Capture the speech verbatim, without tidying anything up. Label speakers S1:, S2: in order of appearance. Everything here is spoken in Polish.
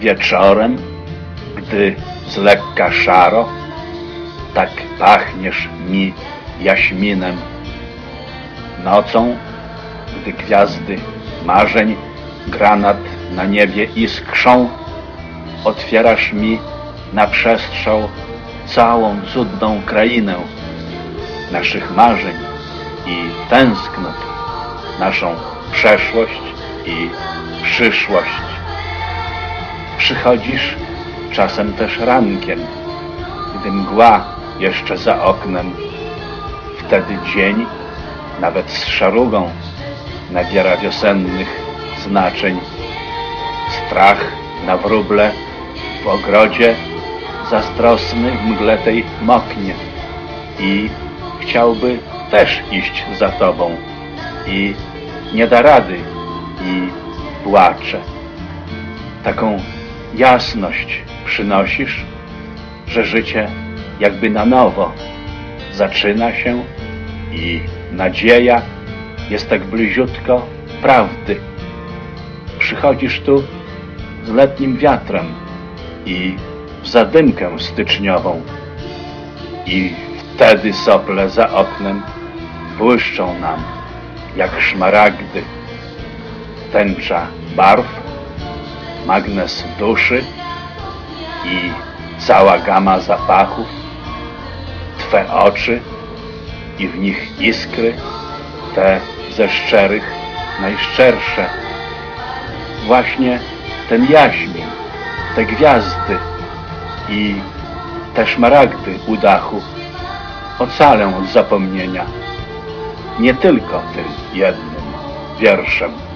S1: Wieczorem, gdy z lekka szaro, tak pachniesz mi jaśminem. Nocą, gdy gwiazdy marzeń granat na niebie iskrzą, otwierasz mi na przestrzał całą cudną krainę naszych marzeń i tęsknot, naszą przeszłość i przyszłość. Przychodzisz czasem też rankiem, gdy mgła jeszcze za oknem. Wtedy dzień, nawet z szarugą, nabiera wiosennych znaczeń. Strach na wróble w ogrodzie zazdrosny w mgle tej moknie i chciałby też iść za tobą i nie da rady i płacze. Taką jasność przynosisz, że życie jakby na nowo zaczyna się i nadzieja jest tak bliziutko prawdy. Przychodzisz tu z letnim wiatrem i w zadymkę styczniową i wtedy sople za oknem błyszczą nam jak szmaragdy. Tęcza barw, magnes duszy i cała gama zapachów, Twe oczy i w nich iskry, te ze szczerych najszczersze. Właśnie ten jaśmin, te gwiazdy i te szmaragdy u dachu ocalę od zapomnienia nie tylko tym jednym wierszem.